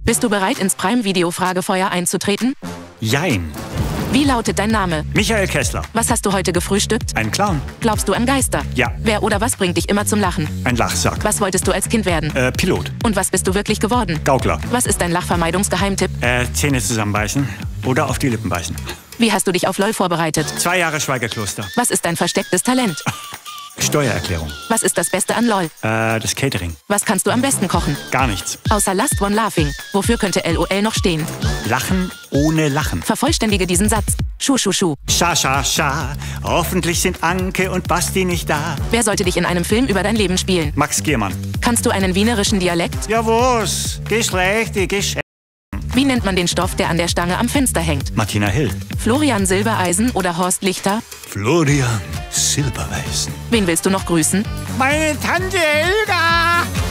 Bist du bereit, ins Prime-Video-Fragefeuer einzutreten? Jein. Wie lautet dein Name? Michael Kessler. Was hast du heute gefrühstückt? Ein Clown. Glaubst du an Geister? Ja. Wer oder was bringt dich immer zum Lachen? Ein Lachsack. Was wolltest du als Kind werden? Pilot. Und was bist du wirklich geworden? Gaukler. Was ist dein Lachvermeidungsgeheimtipp? Zähne zusammenbeißen oder auf die Lippen beißen. Wie hast du dich auf LOL vorbereitet? 2 Jahre Schweigekloster. Was ist dein verstecktes Talent? Steuererklärung. Was ist das Beste an LOL? Das Catering. Was kannst du am besten kochen? Gar nichts. Außer Last One Laughing. Wofür könnte LOL noch stehen? Lachen ohne Lachen. Vervollständige diesen Satz. Schuh, schuh, schuh. Scha, scha, scha. Hoffentlich sind Anke und Basti nicht da. Wer sollte dich in einem Film über dein Leben spielen? Max Giermann. Kannst du einen wienerischen Dialekt? Ja, was? Geschlechte, Geschlechte. Wie nennt man den Stoff, der an der Stange am Fenster hängt? Martina Hill. Florian Silbereisen oder Horst Lichter? Florian Silbereisen. Wen willst du noch grüßen? Meine Tante Helga.